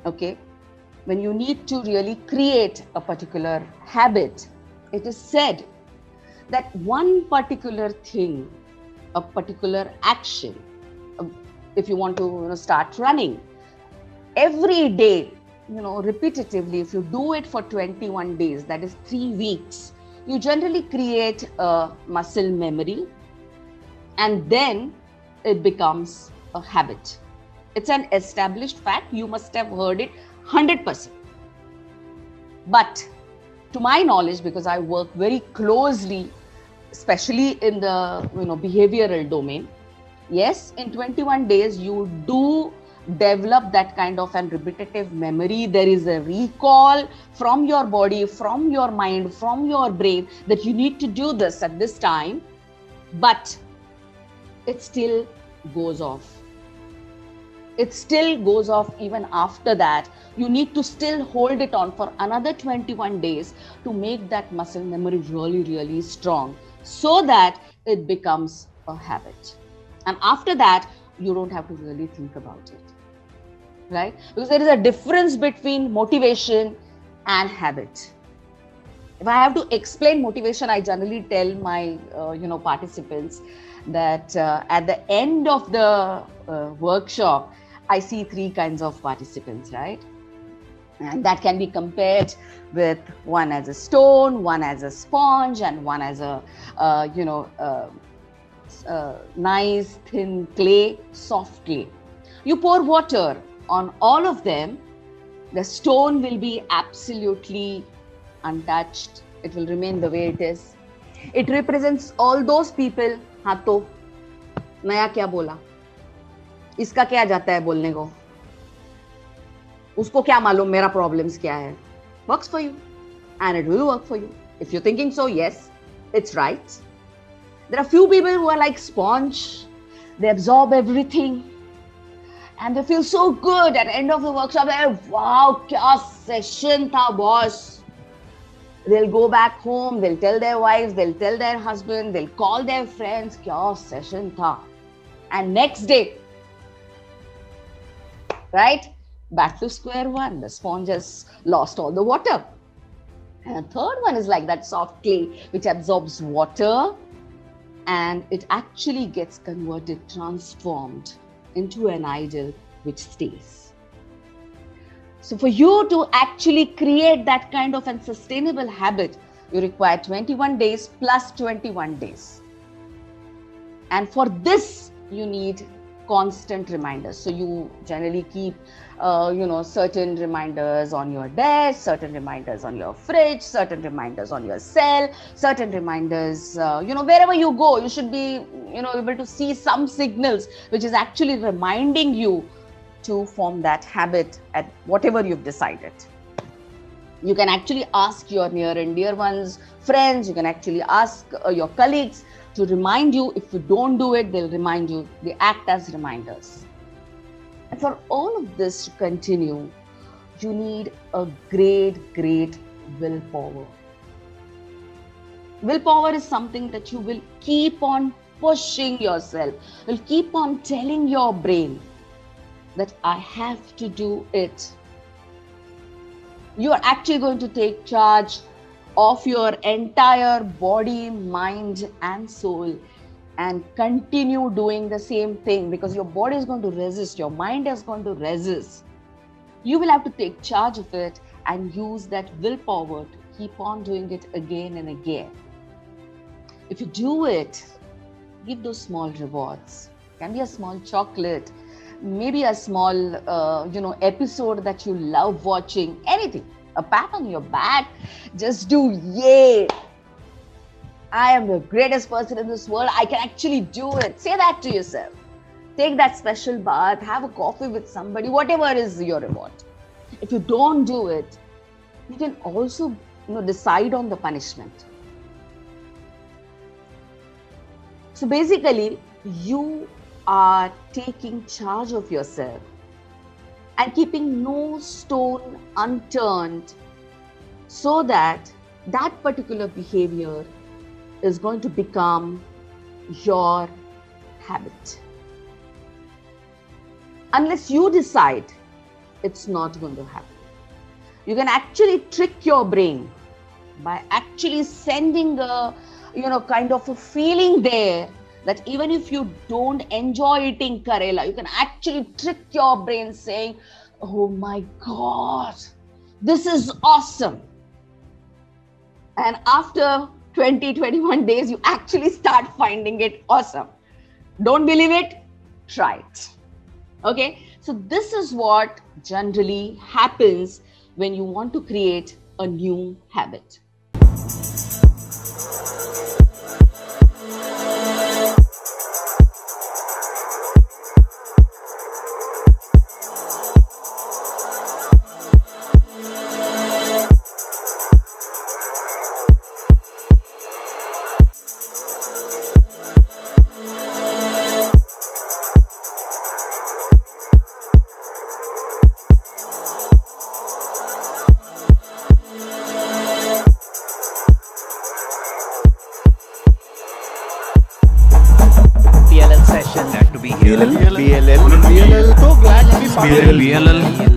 Okay, when you need to really create a particular habit, it is said that one particular thing, a particular action, uh, if you want to start running every day, repetitively, if you do it for 21 days, that is 3 weeks, you generally create a muscle memory, and then it becomes a habit. It's an established fact. You must have heard it 100%. But to my knowledge, because I work very closely, especially in the behavioral domain, yes, in 21 days you do develop that kind of an repetitive memory. There is a recall from your body, from your mind, from your brain, that you need to do this at this time, but it still goes off. It still goes off even after that. You need to still hold it on for another 21 days to make that muscle memory really, really strong, so that it becomes a habit. And after that, you don't have to really think about it, right? Because there is a difference between motivation and habit. If I have to explain motivation, I generally tell my participants that at the end of the workshop, I see three kinds of participants, right? And that can be compared with one as a stone, one as a sponge, and one as a nice thin clay, soft clay. You pour water on all of them, the stone will be absolutely untouched. It will remain the way it is. It represents all those people. हाँ तो नया क्या बोला, इसका क्या जाता है बोलने को, उसको क्या मालूम मेरा प्रॉब्लम्स क्या है. Works for you, and it will work for you. If you're thinking so, yes, it's right. There are few people who are like sponge. They absorb everything, and they feel so good at the end of the workshop. They're like, wow, kya session tha, boss. They'll go back home, they'll tell their wives, they'll tell their husband, they'll call their friends, kya session tha. And next day, right, back to square one. The sponge has lost all the water. And the third one is like that soft clay, which absorbs water, and it actually gets converted, transformed into an idol which stays. So for you to actually create that kind of a sustainable habit, you require 21 days plus 21 days. And for this, you need constant reminders. So you generally keep, certain reminders on your desk, certain reminders on your fridge, certain reminders on your cell, certain reminders, wherever you go, you should be, able to see some signals which is actually reminding you to form that habit at whatever you've decided. You can actually ask your near and dear ones, friends, you can actually ask your colleagues to remind you. If you don't do it, they'll remind you. They act as reminders. And for all of this to continue, you need a great, great willpower. Willpower is something that you will keep on pushing yourself, will keep on telling your brain that I have to do it. You are actually going to take charge of your entire body, mind, and soul, and continue doing the same thing, because your body is going to resist, your mind is going to resist. You will have to take charge of it and use that willpower to keep on doing it again and again. If you do it, give those small rewards. It can be a small chocolate, maybe a small, episode that you love watching, anything, a pat on your back, just do, yay, I am the greatest person in this world, I can actually do it. Say that to yourself. Take that special bath, have a coffee with somebody, whatever is your reward. If you don't do it, you can also, decide on the punishment. So basically, you are taking charge of yourself and keeping no stone unturned, so that that particular behavior is going to become your habit. Unless you decide it's not going to happen. You can actually trick your brain by actually sending a, kind of a feeling there that even if you don't enjoy eating Karela, you can actually trick your brain saying, oh my God, this is awesome. And after 20-21 days, you actually start finding it awesome. Don't believe it? Try it. Okay, so this is what generally happens when you want to create a new habit. Session. Glad to be here. BLL. So glad to be part of BLL.